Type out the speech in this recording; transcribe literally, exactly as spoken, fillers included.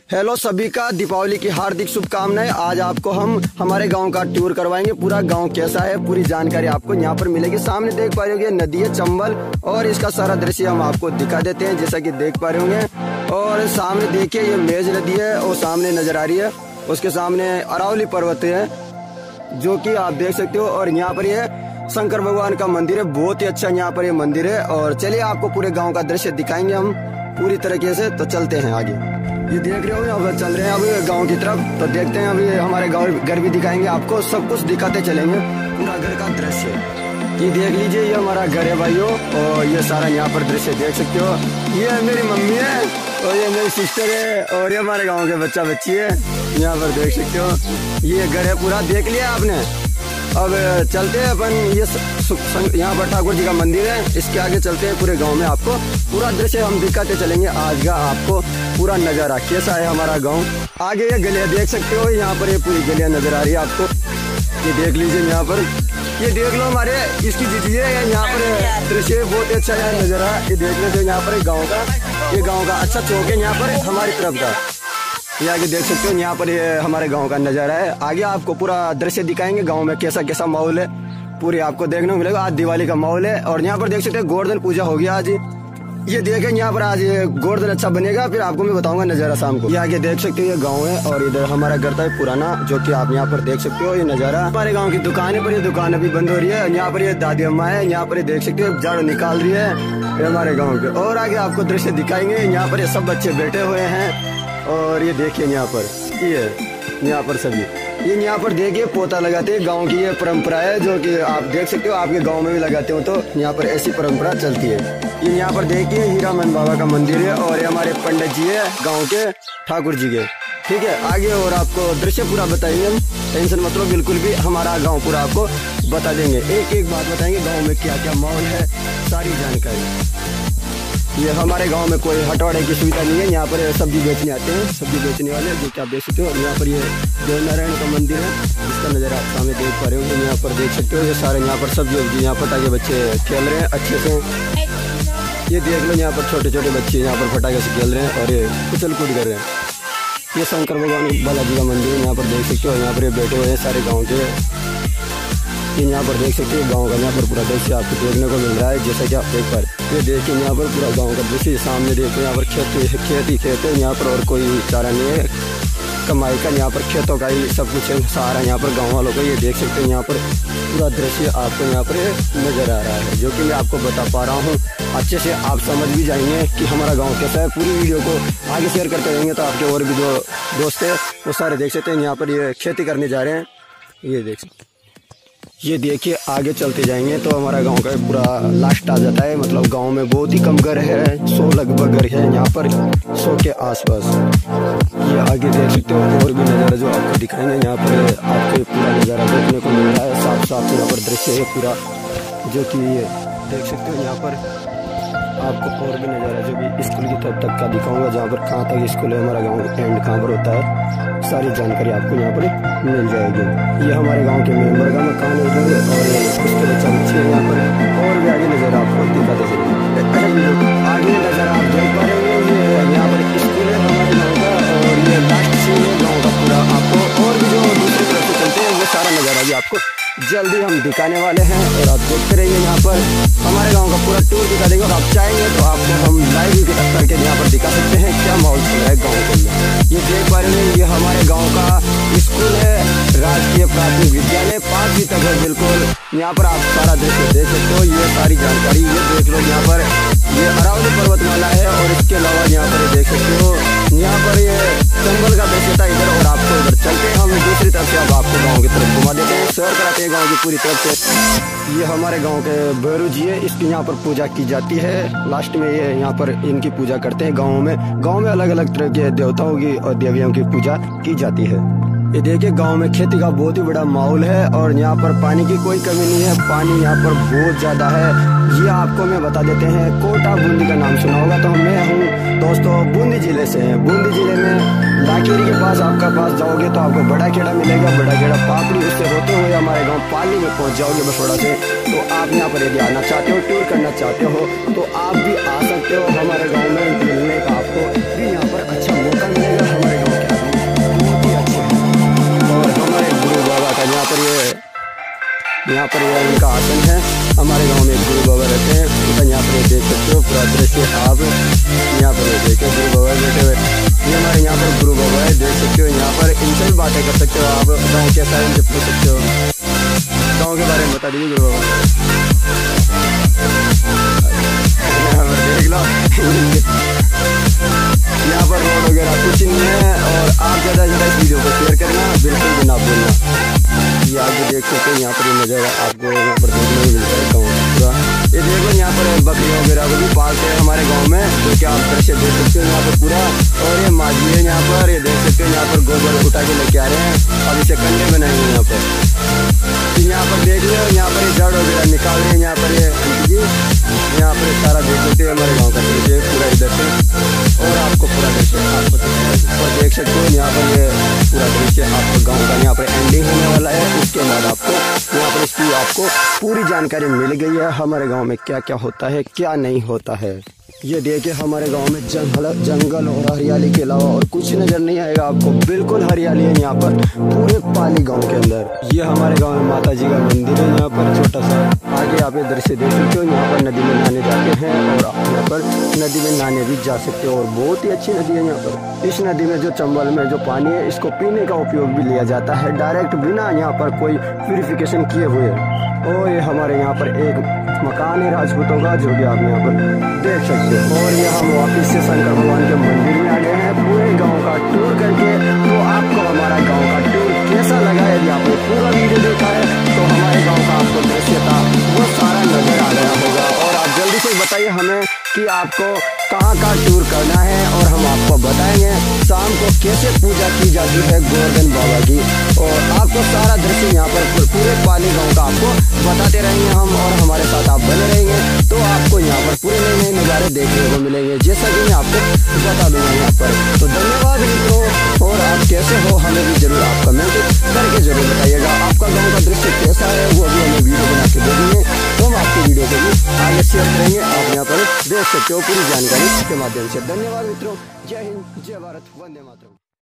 Hello सभी का दीपावली की हार्दिक शुभकामनाएं। आज आपको हम हमारे गांव का टूर करवाएंगे। पूरा गांव कैसा है पूरी जानकारी आपको यहाँ पर मिलेगी। सामने देख पा रहे होंगे नदी है चंबल और इसका सारा दृश्य हम आपको दिखा देते हैं जैसा कि देख पा रहे होंगे। और सामने देखिए ये मेज नदी है और सामने नजर आ रही है। उसके सामने अरावली पर्वत है जो कि आप देख सकते हो। और यहाँ पर ये शंकर भगवान का मंदिर है, बहुत ही अच्छा यहाँ पर ये मंदिर है। और चलिए आपको पूरे गाँव का दृश्य दिखाएंगे हम पूरी तरीके से। तो चलते हैं आगे। ये देख रहे हो यहाँ पर चल रहे हैं अभी गांव की तरफ। तो देखते हैं अभी हमारे गांव घर भी दिखाएंगे आपको, सब कुछ दिखाते चलेंगे पूरा घर का दृश्य। ये देख लीजिए ये हमारा घर है भाइयों। और ये सारा यहाँ पर दृश्य देख सकते हो। ये मेरी मम्मी है और ये मेरी सिस्टर है और ये हमारे गाँव के बच्चा बच्ची है। यहाँ पर देख सकते हो ये घर है पूरा, देख लिया आपने। अब चलते हैं अपन, ये यहाँ पर ठाकुर जी का मंदिर है। इसके आगे चलते हैं, पूरे गांव में आपको पूरा दृश्य हम दिखाते चलेंगे। आज का आपको पूरा नजारा कैसा है हमारा गांव। आगे ये गलियां देख सकते हो, यहाँ पर ये पूरी गलियां नजर आ रही है आपको। ये देख लीजिए यहाँ पर, ये देख लो हमारे इसकी दीजिए यहाँ पर दृश्य बहुत अच्छा यहाँ नजर आ। ये देख लो यहाँ पर गाँव का, ये गाँव का अच्छा चौक है यहाँ पर हमारी तरफ का। ये आगे देख सकते हो यहाँ पर ये हमारे गांव का नजारा है। आगे आपको पूरा दृश्य दिखाएंगे गांव में कैसा कैसा माहौल है, पूरी आपको देखने को मिलेगा। आज दिवाली का माहौल है और यहाँ पर देख सकते हो गोवर्धन पूजा हो गया आज। ये देखें यहाँ पर आज गोवर्धन अच्छा बनेगा, फिर आपको मैं बताऊंगा नजारा शाम को। ये आगे देख सकते हो ये गाँव है और इधर हमारा घर था पुराना जो की आप यहाँ पर देख सकते हो। ये नजारा हमारे गाँव की दुकान है पर ये दुकान अभी बंद हो रही है। यहाँ पर ये दादी अम्मा है, यहाँ पर देख सकते हो झाड़ू निकाल रही है हमारे गाँव के। और आगे आपको दृश्य दिखाएंगे, यहाँ पर ये सब बच्चे बैठे हुए हैं। और ये देखिए यहाँ पर ये यहाँ पर सभी ये यहाँ पर देखिए पोता लगाते हैं। गांव की ये परंपरा है जो कि आप देख सकते हो, आपके गांव में भी लगाते हो। तो यहाँ पर ऐसी परंपरा चलती है। ये यहाँ पर देखिए हीरामन बाबा का मंदिर है और ये हमारे पंडित जी है गांव के ठाकुर जी के। ठीक है आगे और आपको दृश्य पूरा बताएंगे हम, टेंशन मत लो बिल्कुल भी। हमारा गाँव पूरा आपको बता देंगे, एक एक बात बताएंगे गाँव में क्या क्या माहौल है, सारी जानकारी। ये हमारे गांव में कोई हटवाड़े की सुविधा नहीं है। यहाँ पर सब्जी बेचने आते हैं, सब्जी बेचने वाले जो क्या बेच सकते हो। और यहाँ पर ये देव नारायण का मंदिर है जिसका नज़ारा आप सामने देख पा रहे हो। यहाँ पर देख सकते हो ये सारे यहाँ पर सब्जी वब्जी यहाँ पटाखे बच्चे खेल रहे हैं अच्छे से। ये देख लो यहाँ पर छोटे छोटे बच्चे यहाँ पर पटाखे से खेल रहे हैं और ये उछल कूद कर रहे हैं। ये शंकर भगवान बालाजी का मंदिर है, यहाँ पर देख सकते हो। यहाँ पर ये बैठे हुए हैं सारे गाँव के। ये यहाँ पर देख सकते हो गांव का यहाँ पर पूरा दृश्य आपको देखने को मिल रहा है जैसा कि आप देख पा रहे। ये देखिए यहाँ पर पूरा गांव का दृश्य सामने देखो। यहाँ पर खेत खेत ही खेत है, यहाँ पर और कोई चारा नहीं है कमाई का। यहाँ पर खेतों का ही सब कुछ है सारा यहाँ पर गाँव वालों को। ये देख सकते हैं यहाँ पर पूरा दृश्य आपको यहाँ पर नजर आ रहा है जो कि मैं आपको बता पा रहा हूँ। अच्छे से आप समझ भी जाएंगे कि हमारा गाँव कैसा है। पूरी वीडियो को आगे शेयर करते रहेंगे तो आपके और भी जो दोस्त है वो सारे देख सकते हैं। यहाँ पर ये खेती करने जा रहे हैं, ये देख सकते। ये देखिए आगे चलते जाएंगे तो हमारा गांव का पूरा लास्ट आ जाता है। मतलब गांव में बहुत ही कम घर है, सौ लगभग घर है यहाँ पर, सौ के आसपास। ये आगे देख सकते हो और भी नज़ारा जो आपको दिखाएंगे। यहाँ पर आपको पूरा नज़ारा देखने को मिल रहा है, साफ साफ यहाँ पर दृश्य है पूरा जो कि ये देख सकते हो। यहाँ पर आपको और भी नज़ारा जो भी स्कूल की तरफ तक का दिखाऊंगा, जहाँ पर कहाँ तक स्कूल है, हमारा गाँव एंड कहाँ पर होता है, सारी जानकारी आपको यहाँ पर मिल जाएगी। ये हमारे गांव के मेंबर का मकान है उधर और उसके बच्चा बच्चे हैं यहाँ पर। और भी आगे नज़र आपको दिखाते चलेंगे। आगे नज़र आप देख पा रहे होंगे ये यहाँ पर स्कूल है हमारे गाँव का और ये लास्ट सीन है गाँव का पूरा आपको। और भी जो दूसरी तरफ से चलते हैं वो सारा नज़ारा भी आपको जल्दी हम दिखाने वाले हैं। और आप देखते रहिए यहाँ पर हमारे गांव का पूरा टूर दिखा देंगे। और आप चाहेंगे तो आपको हम लाइव भी करके यहाँ पर दिखा सकते हैं क्या माहौल चल रहा है गाँव के अंदर। ये देख पा रहे हैं ये हमारे गाँव का स्कूल है, राजकीय प्राथमिक विद्यालय, पाँचवीं तक है बिल्कुल। यहाँ पर आप सारा दृश्य देख सकते हो, ये सारी जानकारी ये देख लो। यहाँ पर ये अरावली पर्वतमाला है और इसके अलावा यहाँ पर देख सकते हो यहाँ पर ये चंबल का दृश्य था इधर। और आपको इधर चलते हैं हम दूसरी तरफ से, अब आपको गाँव की तरफ घुमा देते हैं, सैर कराते हैं गाँव की पूरी तरफ से। ये हमारे गांव के भैरू जी है, इसकी यहाँ पर पूजा की जाती है। लास्ट में ये यहाँ पर इनकी पूजा करते हैं गाँव में। गाँव में अलग अलग तरह के देवताओं की और देवियों की पूजा की जाती है। ये देखिए गांव में खेती का बहुत ही बड़ा माहौल है और यहाँ पर पानी की कोई कमी नहीं है, पानी यहाँ पर बहुत ज्यादा है। ये आपको मैं बता देते हैं, कोटा बूंदी का नाम सुना होगा। तो मैं हूँ दोस्तों बूंदी जिले से हैं। बूंदी जिले में लाखेरी के पास आपका पास जाओगे तो आपको बड़ा खेड़ा मिलेगा, बड़ा खेड़ा पापड़ी, उससे होते हुए हमारे गांव पाली में पहुंच जाओगे बसोड़ा से। तो आप यहाँ पर यदि आना चाहते हो, टूर करना चाहते हो तो आप भी आ सकते हो। हमारे गाँव में मिलने का आपको भी यहाँ पर अच्छा मौका मिलेगा। हमारे यहाँ पर यह इनका आसन है। हमारे गांव में एक गुरु बाबा रहते हैं, तो यहाँ पर देख सकते हो पूरा दृश्य। आप यहाँ पर देखे गुरु बाबा बैठे हुए, ये हमारे यहाँ पर गुरु बाबा है, देख सकते हो। यहाँ पर इनसे भी बातें कर सकते हो आप, गाँव कैसा है इनसे पूछ सकते हो, गाँव के बारे में बता दीजिए गुरु बाबा। देख लो यहाँ पर रोड वगैरह कुछ नहीं है, और आप ज़्यादा ज़्यादा इस वीडियो को शेयर करना, बिल्कुल भी ना भूलना। ये आगे देख सकते हैं, यहाँ पर ये नज़ारा आपको यहाँ पर देखने को मिलता है गाँव पूरा। ये देखो यहाँ पर बकरियों वगैरह को भी पालते हैं हमारे गाँव में, जो कि आप दृश्य देख सकते हो यहाँ पर पूरा। और ये माझी है यहाँ पर, ये देख सकते हो यहाँ पर गोबर उठा के लेके आ रहे हैं, और इसे कंडे बनाएंगे यहाँ पर। यहाँ पर देख लो, यहाँ पर ये जड़ वगैरह निकाल रहे हैं, यहाँ पर ये यहाँ पर सारा देख सकते हो हमारे गाँव का दृश्य पूरा इधर से, और आपको पूरा दृश्य आपको और देख सकते हो यहाँ पर ये पूरा दृश्य आपको गाँव का यहाँ पर एंडिंग होने वाला है। उसके बाद आपको यहाँ पर इसकी आपको पूरी जानकारी मिल गई है हमारे गाँव में क्या क्या होता है, क्या नहीं होता है। ये देखिए हमारे गांव में जंगल जंगल और हरियाली के अलावा और कुछ नजर नहीं आएगा आपको, बिल्कुल हरियाली है यहाँ पर पूरे पाली गांव के अंदर। ये हमारे गांव में माता जी का मंदिर है यहाँ पर छोटा सा। आगे आप इधर से देख सकते हो, यहाँ पर नदी में नहाने जाते हैं, और आप यहाँ पर नदी में नहाने भी जा सकते हो, और बहुत ही अच्छी नदी है यहाँ पर। इस नदी में जो चंबल में जो पानी है, इसको पीने का उपयोग भी लिया जाता है डायरेक्ट, बिना यहाँ पर कोई प्यूरिफिकेशन किए हुए। और ये हमारे यहाँ पर एक मकान है राजपूतों का, जो कि आप यहाँ पर देख सकते हो। और ये हम वापिस से शंकर भगवान के मंदिर में आ गए हैं पूरे गांव का टूर करके। तो आपको हमारा गांव का टूर कैसा लगा? यदि आपने पूरा वीडियो देखा है तो हमारे गांव का आपको दृश्य था वो सारा नजर आ गया होगा। और आप जल्दी से बताइए हमें कि आपको कहाँ का टूर करना है, और हम आपको बताएंगे शाम को कैसे पूजा की जाती है गोवर्धन बाबा की। और आपको सारा दृश्य यहाँ पर पूरे पाली गांव का आपको बताते रहेंगे हम, और हमारे साथ आप बने रहेंगे तो आपको यहाँ पर पूरे नए नए नज़ारे देखने को मिलेंगे, जैसा कि मैं आपको बता दूंगा यहाँ पर। तो धन्यवाद मित्रों, और आप कैसे हो हमें भी जरूर आप कमेंट करके जरूर बताइएगा। आपका गाँव का दृश्य कैसा है वो भी हमें वीडियो बना के दे देंगे, तो हम आपकी वीडियो को भी आगे शेयर करेंगे। आप यहाँ पर देख सकते हो पूरी जानकारी के माध्यम से। धन्यवाद मित्रों, जय हिंद, जय भारत, वंदे मातरम।